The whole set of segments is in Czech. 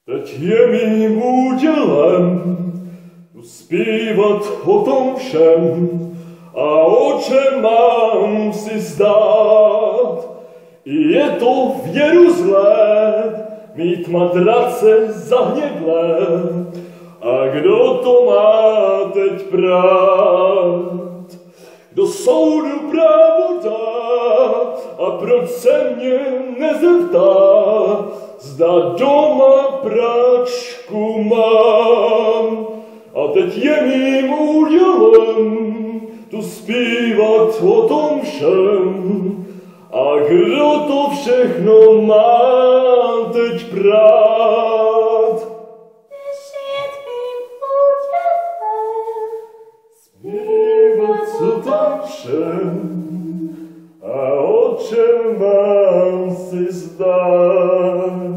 Teď je mým údělem zpívat o tom všem, a o čem mám si zdát. Je to v Jeruzlém mít matrace zahnědlé, a kdo to má teď prát? Kdo soudu právo dá, a proč se mě nezeptá, zda doma pračku mám? A teď je mým údělem tu zpívat o tom všem, a kdo to všechno má teď prát? Než je tvým údělem zpívat o tom všem, a o čem mám si zdát.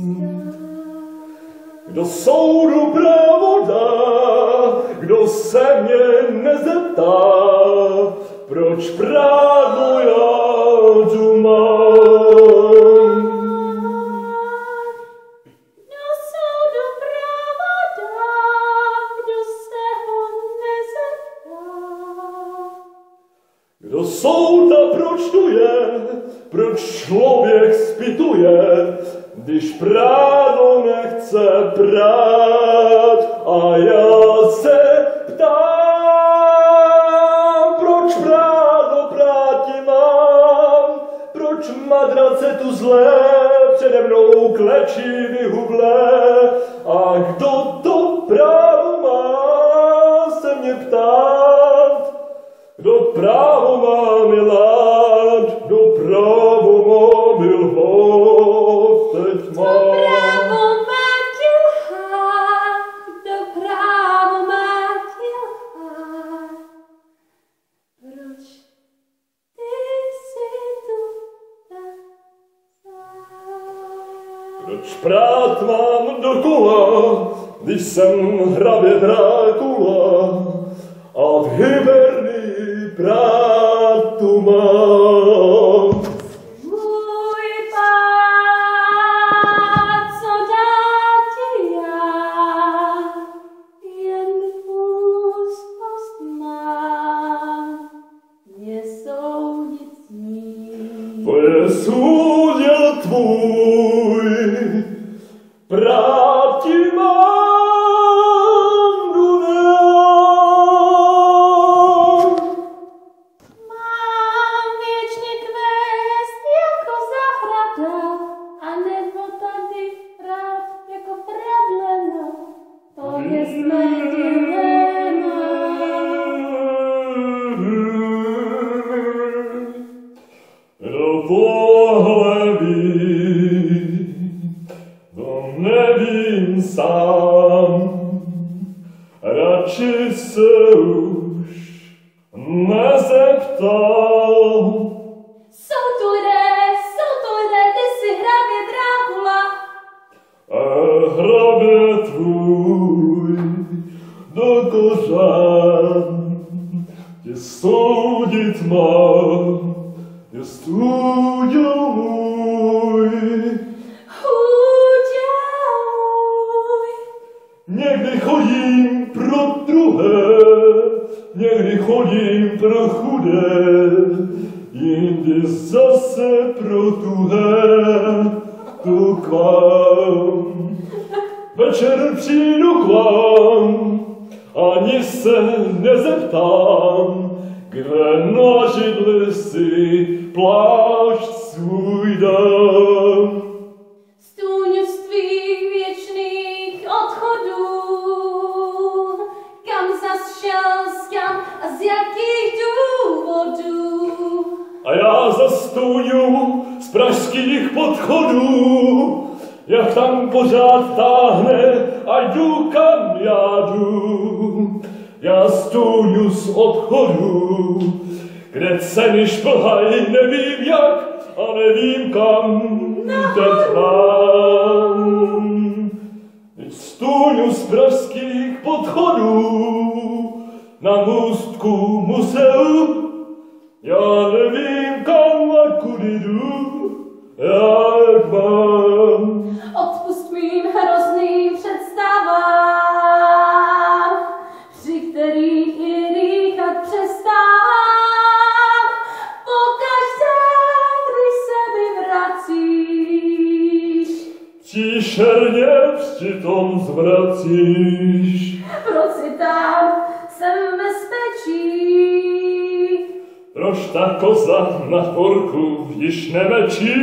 Kdo soudu právo dá, kdo se mě nezeptá, proč právo já tu mám. Kdo soudu právo dá, kdo se ho nezeptá. Kdo souda proč tu je, proč člověk zpytuje, když právo nechce prát, a já se ptám, proč právo práti mám, proč madrace tu zlé přede mnou klečí vyhublé, a kdo to právo má se mě ptát, kdo právo má milát, kdo právo má milovat, teď má. Právo má ti lhát, kdo právo má ti lhát. Proč ty jsi tu tak sám? Proč prát mám dokola, když jsem hrabě Drákula, a v Hybernii prát tu mám. Můj pán, co dám ti já, jen úzkost mám, nesoudit s ním. To je úděl tvůj, prát ti mám. Mám věčně kvést jako zahrada, a nebo tady rád jako pradlena. To je mé dilema. Kdo tohle ví, to nevím sám, radši se už nezeptal. Jsou tu lidé, ty jsi hrabě Drákula. A hrabě tvůj do kořán tě soudit mám, jest úděl můj. Úděl můj. Někdy chodím pro druhé, někdy chodím pro chudé, jindy zase pro tuhé, tu k vám. Večer přijdu k vám, ani se nezeptám, kde na židli si plášť svůj dám. Stůňu z tvých věčných odchodů, kam zas šel, kam a z jakých důvodů. A já zastůňu z pražských podchodů, jak tam pořád táhne a jdu kam já jdu. Já stůňu z obchodu, kde ceny šplhají, nevím jak a nevím kam teď mám. Teď stůňu z pražských podchodů na můstku museu, já nevím kam a kudy jdu, jak mám. Odpust mým hrozným černě přitom zvracíš. Proč si tam jsem bezpečí? Proč ta koza na porku již nemečí?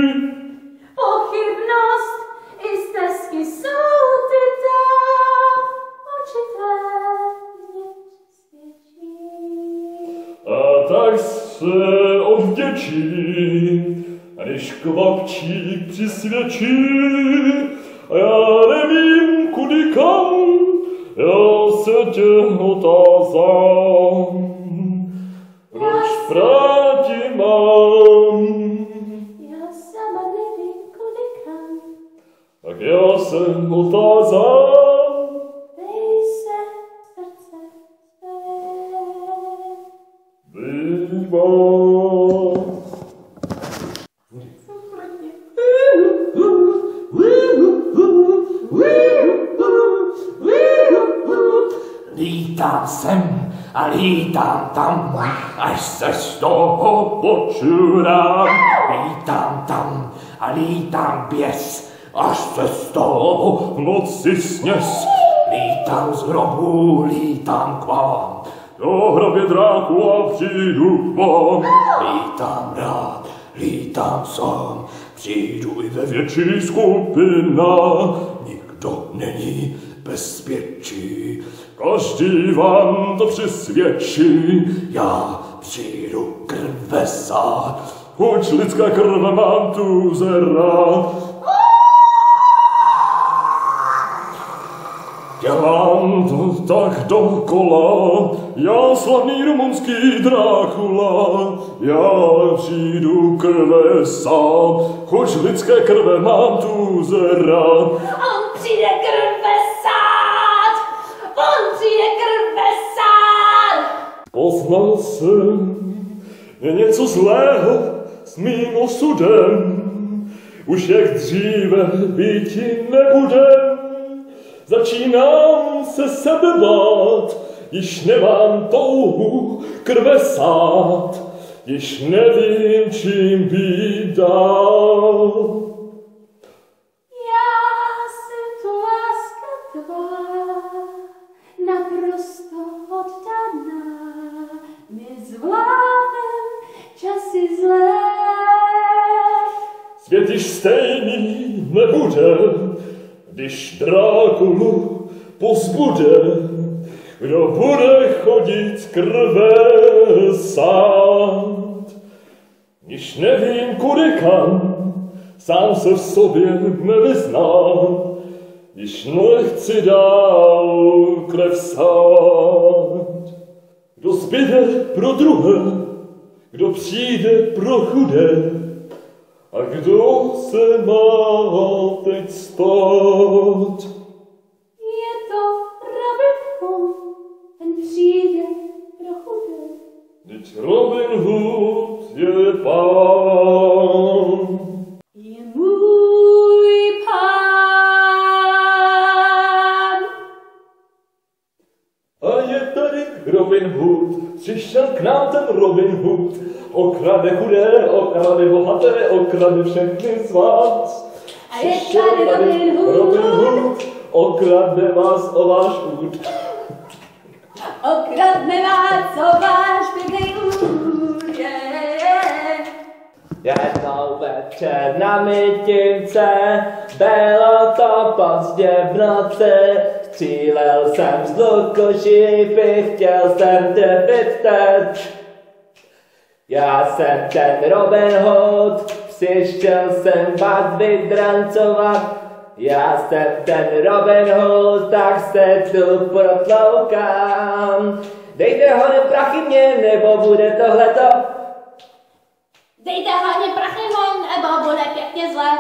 Pochybnost i stezky jsou ty tam, oči tvé mě přesvědčí. A tak se odvděčí, když kvapčík přisvědčí. A já nevím, kudy kam, já se tě otázám. Proč práti mám? Já sama nevím, kudy kam. Tak já se otázám. Dej se srdce své. Bývá. Lítám sem a lítám tam, až se z toho počurám. Lítám tam a lítám běs, až se z toho Noci sněz, lítám z hrobu, lítám k vám. do hrobě dráku a přijdu k vám. Lítám rád, lítám sám, přijdu i ve Větší skupina, nikdo není bezpečí. každý vám to přisvědčí. Já přijdu krvesát, Uč lidské krve mám tu rád. Dělám to tak dokola, já slavný rumunský Drákula. Já přijdu krve sám, chuť lidské krve mám tu rád. On přijde krve sát! On přijde krve sát! Poznal jsem, je něco zlého s mým osudem. Už jak dříve býti nebudem. Začínám se sebe bát, již nemám touhu krve sát, již nevím, čím být dál. Já jsem tu láska tvá, naprosto oddaná, nezvládnem časy zlé. Svět již stejný nebude, když Drákulu pozbude, kdo bude chodit krve sát. Již nevím kudy kam, sám se v sobě nevyznám, již nechci dál krev sát. Kdo zbyde pro druhé, kdo přijde pro chudé, a kdo se má teď stát? Je to Robin Hood, ten přijde pro chudé. Vždyť Robin Hood je pán. Je můj pán. A je tady Robin Hood, přišel k nám ten Robin Hood. Okrade chudé, okrade bohaté, okrade všechny z vás. A je tady Robin Hood, okrade vás o váš úd. okradne vás o váš pěkný úd. Jednou večer na mytince, bylo to pozdě v noci, střílel jsem z luku šípy, chtěl jsem trefit teď. Já jsem ten Robin Hood, přišel jsem vás vydrancovat. Já jsem ten Robin Hood, tak se tu protloukám. Dejte honem prachy mě, nebo bude tohleto? Dejte hlavně prachy von, nebo bude pěkně zle.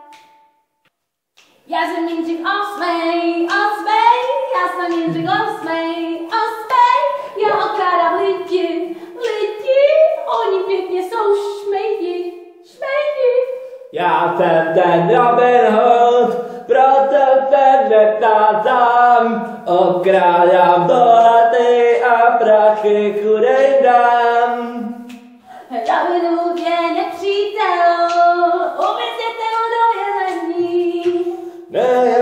Já jsem Jindřich osmej, já jsem Jindřich osmej, já okrádám lidi, oni pěkně jsou šmejdi. Já jsem ten Robin Hood, proto se neptám, okrádám bohatý a prachy chudej dám. Robin Hood je nepřítel, uvězněte ho do vězení. Ne,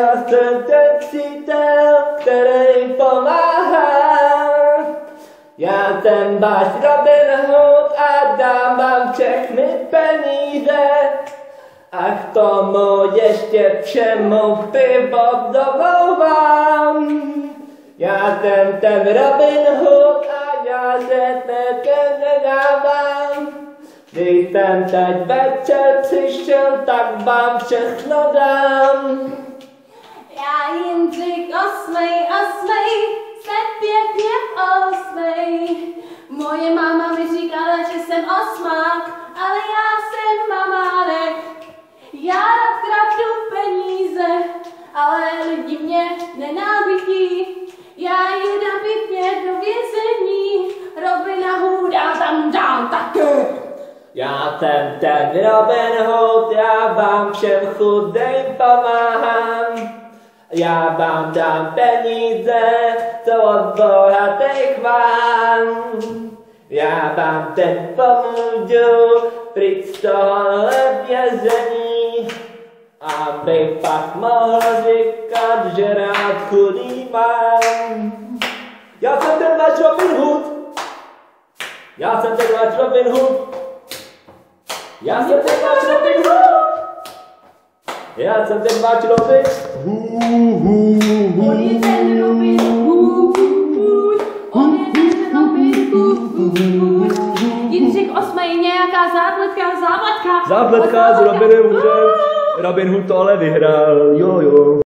Já jsem ten přítel, který pomáhá. Já jsem váš Robin Hood a dám vám všechny peníze. A k tomu ještě všemu pivo domlouvám. Já jsem ten Robin Hood a já se nedávám. Když jsem teď večer přišel, tak vám všechno dám. Já Jindřich osmej, se pěkně osmej. Moje máma mi říkala, že jsem osmák, ale já jsem mamánek. Já rád kradu peníze, ale lidi mě nenávidí. Já jdu pěkně do vězení, Robina Hooda tam dám taky. Já jsem ten Robin Hood, já vám všem chudým pomáhám. Já vám dám peníze, co od bohatých mám. Já vám teď pomůžu pryč z tohohle vězení, aby pak mohl říkat, že rád chudý mám. Já jsem ten váš Robin Hood. Já jsem ten váš Robin Hood. Já jsem ten váš Robin Hood. Já jsem ten váš Robin Hood. On je ten Robin Hood. On je ten Robin Hood. Jindřich osmej, nějaká zápletka. Zápletka s Robinem Hoodem. Robin Hood to ale vyhrál, jo.